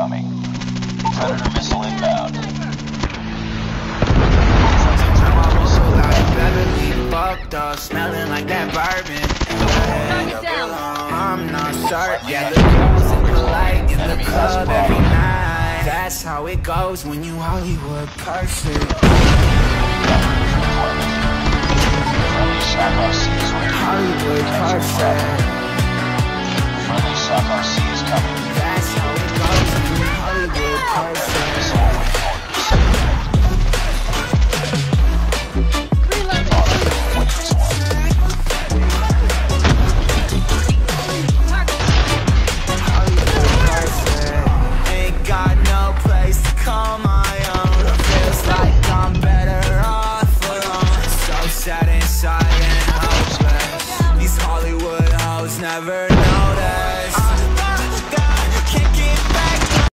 incoming. Predator missile inbound. Fucked up, smelling like that bourbon. I'm not certain. Yeah, the girls in the light in the club every night. That's how it goes when you Hollywood perfect. Hollywood perfect. Friendly shock RC is coming.